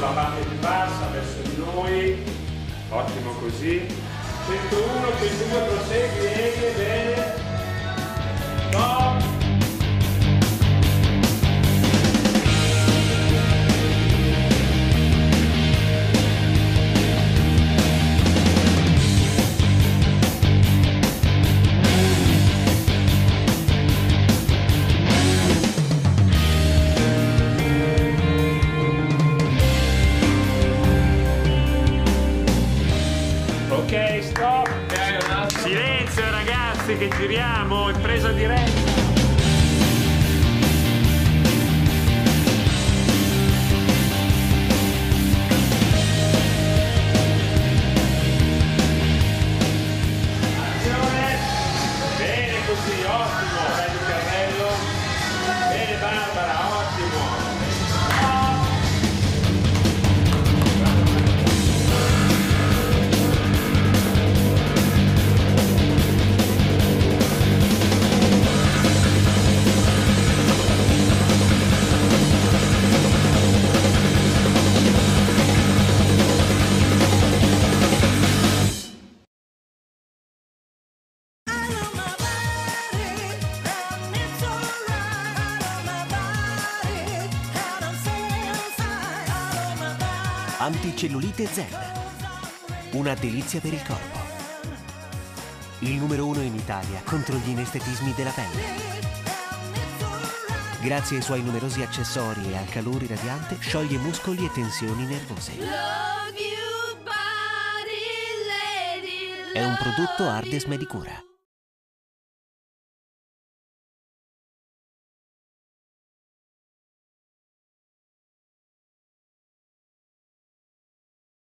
la parte più bassa verso di noi, ottimo così, 101, 102, prosegui, bene, no. Ok, stop! Silenzio ragazzi che giriamo in presa diretta! Azione! Bene così, ottimo! Bello carrello! Bene Barbara, ottimo! Anticellulite Z, una delizia per il corpo. Il numero 1 in Italia contro gli inestetismi della pelle. Grazie ai suoi numerosi accessori e al calore radiante, scioglie muscoli e tensioni nervose. È un prodotto Ardes Medicura.